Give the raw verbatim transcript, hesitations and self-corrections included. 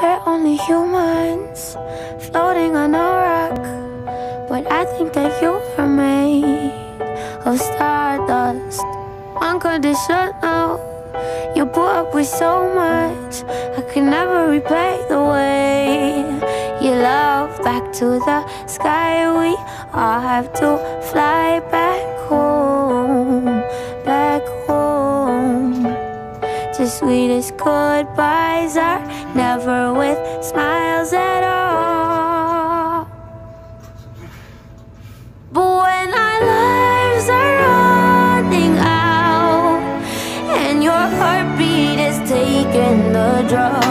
we're only humans floating on a rock, but I think that you are made of stardust. Unconditional, you put up with so much, I can never repay the way you love. Back to the sky, we all have to fly back home, back home. The sweetest goodbyes are never with smiles at all. But when our lives are running out and your heartbeat is taking the drug,